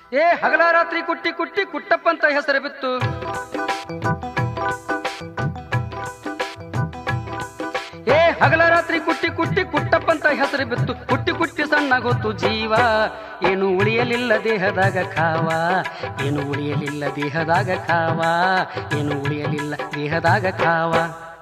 ಏ ಹಗಲ ರಾತ್ರಿ ಕುಟ್ಟಿ ಕುಟ್ಟಿ ಕುಟ್ಟಪ್ಪ ಅಂತ ಹೆಸರು ಬಿತ್ತು. ಏ ಹಗಲ ರಾತ್ರಿ ಕುಟ್ಟಿ ಕುಟ್ಟಿ ಕುಟ್ಟಪ್ಪ ಅಂತ ಹೆಸರು ಬಿತ್ತು. ಕುಟ್ಟಿ ಕುಟ್ಟಿ ಸಣ್ಣಗೊತ್ತು ಜೀವ, ಏನು ಉಳಿಯಲಿಲ್ಲ ದೇಹದಾಗ ಖಾವ, ಏನು ಉಳಿಯಲಿಲ್ಲ ದೇಹದಾಗ ಖಾವ, ಏನು ಉಳಿಯಲಿಲ್ಲ ದೇಹದಾಗ ಖಾವ.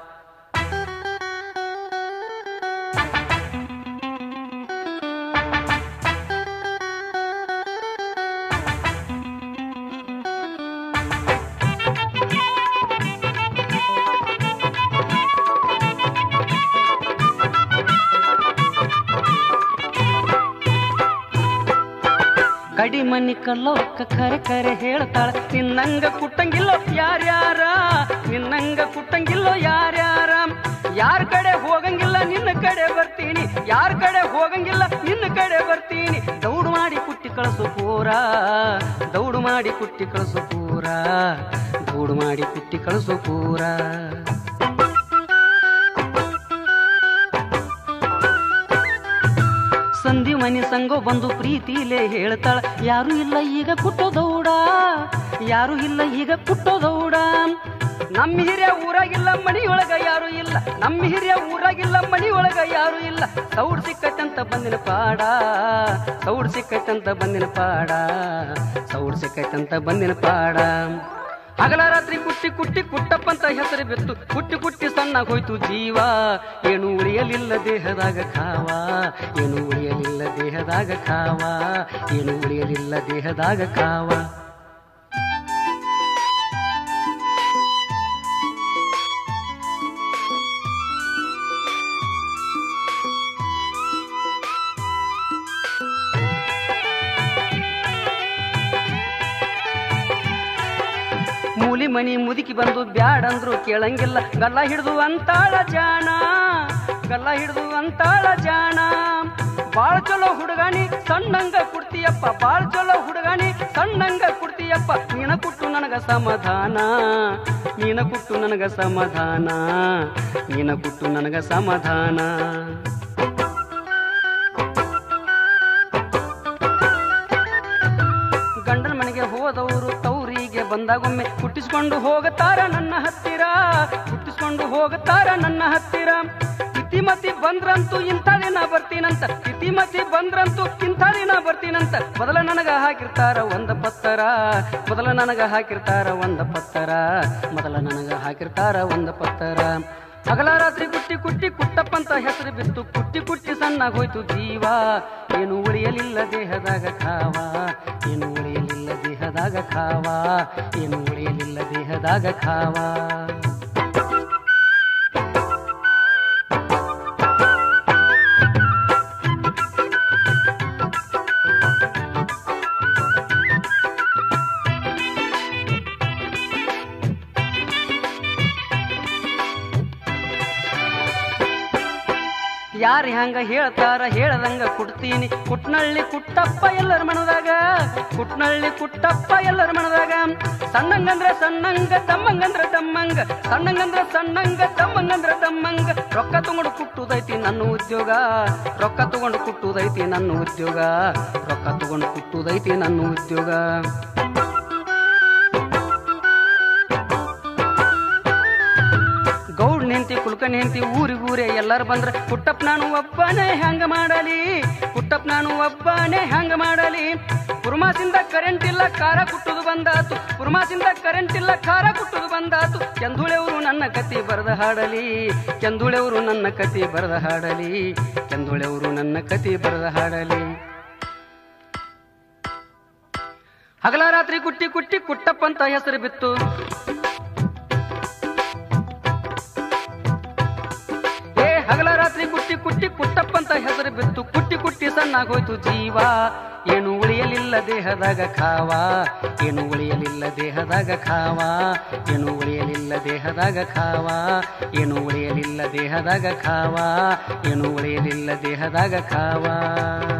ಕಡಿಮನಿ ಕಲ್ಲೋಕ್ಕ ಕರೆ ಕರೆ ಹೇಳ್ತಾಳ, ನಿನ್ನಂಗ ಕುಟ್ಟಂಗಿಲ್ಲೋ ಯಾರ್ಯಾರ, ನಿನ್ನಂಗ ಕುಟ್ಟಂಗಿಲ್ಲೋ ಯಾರ್ಯಾರ. ಯಾರ ಕಡೆ ಹೋಗಂಗಿಲ್ಲ ನಿನ್ನ ಕಡೆ ಬರ್ತೀನಿ, ಯಾರ ಕಡೆ ಹೋಗಂಗಿಲ್ಲ ನಿನ್ನ ಕಡೆ ಬರ್ತೀನಿ. ದೌಡು ಮಾಡಿ ಕುಟ್ಟಿ ಕಳಿಸು ಪೂರ, ದೌಡು ಮಾಡಿ ಕುಟ್ಟಿ ಕಳಿಸು ಪೂರ, ದೌಡು ಮಾಡಿ ಕುಟ್ಟಿ ಕಳಿಸು ಪೂರ. ಸಂಧಿ ಮನಿ ಸಂಗೋ ಬಂದು ಪ್ರೀತಿಲೇ ಹೇಳ್ತಾಳ, ಯಾರು ಇಲ್ಲ ಈಗ ಕುಟ್ಟೋದೌಡ, ಯಾರು ಇಲ್ಲ ಈಗ ಕುಟ್ಟೋದೌಡ. ನಮ್ಮ ಹಿರಿಯ ಊರಾಗಿಲ್ಲ ಮಣಿಯೊಳಗ ಯಾರು ಇಲ್ಲ, ನಮ್ಮ ಹಿರಿಯ ಊರಾಗಿಲ್ಲ ಮಣಿಯೊಳಗ ಯಾರು ಇಲ್ಲ. ಸೌಡ್ ಸಿಕ್ಕೈತಂತ ಬಂದಿನ ಪಾಡ, ಸೌಡ್ ಸಿಕ್ಕೈತಂತ ಬಂದಿನ ಪಾಡ, ಸೌಡ್ ಸಿಕ್ಕೈತಂತ ಬಂದಿನ ಪಾಡ. ಹಗಲ ರಾತ್ರಿ ಕುಟ್ಟಿ ಕುಟ್ಟಿ ಕುಟ್ಟಪ್ಪ ಅಂತ ಹೆಸರು ಬಿತ್ತು. ಕುಟ್ಟಿ ಕುಟ್ಟಿ ಸಣ್ಣ ಹೋಯ್ತು ಜೀವ, ಏನು ಉಳಿಯಲಿಲ್ಲ ದೇಹದಾಗ ಖಾವ, ಏನು ಉಳಿಯಲಿಲ್ಲ ದೇಹದಾಗ ಖಾವ, ಏನು ಉಳಿಯಲಿಲ್ಲ ದೇಹದಾಗ ಖಾವ. ಮೂಲಿ ಮನಿ ಮುದುಕಿ ಬಂದು ಬ್ಯಾಡಂದ್ರು ಕೇಳಂಗಿಲ್ಲ, ಗಲ್ಲ ಹಿಡ್ದು ಅಂತಾಳ ಜಾಣ, ಗಲ್ಲ ಹಿಡ್ದು ಅಂತಾಳ ಜಾಣ. ಬಾಳ್ ಚಲೋ ಹುಡುಗಾನಿ ಸಣ್ಣಂಗ ಕುಡ್ತೀಯಪ್ಪ, ಬಾಳ್ ಚಲೋ ಹುಡುಗಾನಿ ಸಣ್ಣಂಗ ಕುಡ್ತೀಯಪ್ಪ. ನೀನ ಕುಟ್ಟು ನನಗ ಸಮಾಧಾನ, ನೀನ ಕುಟ್ಟು ನನಗ ಸಮಾಧಾನ, ನೀನ ಕುಟ್ಟು ನನಗ ಸಮಾಧಾನ. ಗಂಡನ ಮನೆಗೆ ಹೋದವರು ತೌರಿಗೆ ಬಂದಾಗೊಮ್ಮೆ ಕುಟ್ಟಿಸ್ಕೊಂಡು ಹೋಗುತ್ತಾರ ನನ್ನ ಹತ್ತಿರ, ಕುಟ್ಟಿಸ್ಕೊಂಡು ಹೋಗುತ್ತಾರ ನನ್ನ ಹತ್ತಿರ. ಇತಿಮತಿ ಬಂದ್ರಂತೂ ಇಂಥ ದಿನ ಬರ್ತೀನಂತ, ಇತಿಮತಿ ಬಂದ್ರಂತೂ ಇಂಥ ದಿನ ಬರ್ತೀನಂತ. ಮೊದಲ ನನಗ ಹಾಕಿರ್ತಾರ ಒಂದ ಪತ್ತರ, ಮೊದಲ ನನಗ ಹಾಕಿರ್ತಾರ ಒಂದ ಪತ್ತರ, ಮೊದಲ ನನಗ ಹಾಕಿರ್ತಾರ ಒಂದ ಪತ್ತರ. ಹಗಲ ರಾತ್ರಿ ಕುಟ್ಟಿ ಕುಟ್ಟಿ ಕುಟ್ಟಪ್ಪ ಅಂತ ಹೆಸರು ಬಿತ್ತು. ಕುಟ್ಟಿ ಕುಟ್ಟಿ ಸಣ್ಣಗೋಯ್ತು ಜೀವ, ಏನು ಉಳಿಯಲಿಲ್ಲ ದೇಹದಾಗ ಖಾವ, ಏನು ಉಳಿಯಲಿಲ್ಲ ದೇಹದಾಗ ಖಾವ, ಏನು ಉಳಿಯಲಿಲ್ಲ ದೇಹದಾಗ ಖಾವ. ಯಾರು ಹೆಂಗ ಹೇಳ್ತಾರ ಹೇಳದಂಗ ಕುಡ್ತೀನಿ. ಕುಟ್ನಳ್ಳಿ ಕುಟ್ಟಪ್ಪ ಎಲ್ಲರ ಮನದಾಗ, ಕುಟ್ನಳ್ಳಿ ಕುಟ್ಟಪ್ಪ ಎಲ್ಲರ ಮನದಾಗ. ಸಣ್ಣಂಗಂದ್ರ ಸಣ್ಣಂಗ, ತಮ್ಮಂಗಂದ್ರ ತಮ್ಮಂಗ, ಸಣ್ಣಂಗಂದ್ರ ಸಣ್ಣಂಗ, ತಮ್ಮಂಗಂದ್ರ ತಮ್ಮಂಗ. ರೊಕ್ಕ ತಗೊಂಡು ಕುಟ್ಟುದೈತಿ ನನ್ನ ಉದ್ಯೋಗ, ರೊಕ್ಕ ತಗೊಂಡು ಕುಟ್ಟುದೈತಿ ನನ್ನ ಉದ್ಯೋಗ, ರೊಕ್ಕ ತಗೊಂಡು ಕುಟ್ಟುದೈತಿ ನನ್ನ ಉದ್ಯೋಗ. ಗೌಡ್ ನೆಂತಿ ಕುಲ್ಕನ್ ಹೆಂತಿ ಊರಿಗೂರೇ ಎಲ್ಲಾರು ಬಂದ್ರ ಕುಟ್ಟಪ್ಪ ನಾನು ಒಬ್ಬನೇ ಹೆಂಗ ಮಾಡಲಿ, ಕುಟ್ಟಪ್ಪ ನಾನು ಒಬ್ಬನೇ ಹೆಂಗ ಮಾಡಲಿ. ಪುರ್ಮಾಸಿಂದ ಕರೆಂಟ್ ಇಲ್ಲ ಖಾರ ಕುಟ್ಟುದು ಬಂದಾತು, ಪುರ್ಮಾಸಿಂದ ಕರೆಂಟ್ ಇಲ್ಲ ಖಾರ ಕುಟ್ಟುದು ಬಂದಾತು. ಕೆಂದುಳೆಯವರು ನನ್ನ ಕತಿ ಬರೆದ ಹಾಡಲಿ, ಕೆಂದುಳೆಯವರು ನನ್ನ ಕತಿ ಬರೆದ ಹಾಡಲಿ, ಕೆಂದುಳೆಯವರು ನನ್ನ ಕತಿ ಬರೆದ ಹಾಡಲಿ. ಹಗಲ ರಾತ್ರಿ ಕುಟ್ಟಿ ಕುಟ್ಟಿ ಕುಟ್ಟಪ್ಪ ಅಂತ ಹೆಸರು ಬಿತ್ತು. ಹಗಲ ರಾತ್ರಿ ಕುಟ್ಟಿ ಕುಟ್ಟಿ ಕುಟ್ಟಪ್ಪ ಅಂತ ಹೆಸರು ಬಿತ್ತು. ಕುಟ್ಟಿ ಕುಟ್ಟಿ ಸಣ್ಣಗೋಯ್ತು ಜೀವ, ಏನು ಉಳಿಯಲಿಲ್ಲ ದೇಹದಾಗ ಖಾವ, ಏನು ಉಳಿಯಲಿಲ್ಲ ದೇಹದಾಗ ಖಾವ, ಏನು ಉಳಿಯಲಿಲ್ಲ ದೇಹದಾಗ ಖಾವ, ಏನು ಉಳಿಯಲಿಲ್ಲ ದೇಹದಾಗ ಖಾವ, ಏನು ಉಳಿಯಲಿಲ್ಲ ದೇಹದಾಗ ಖಾವ.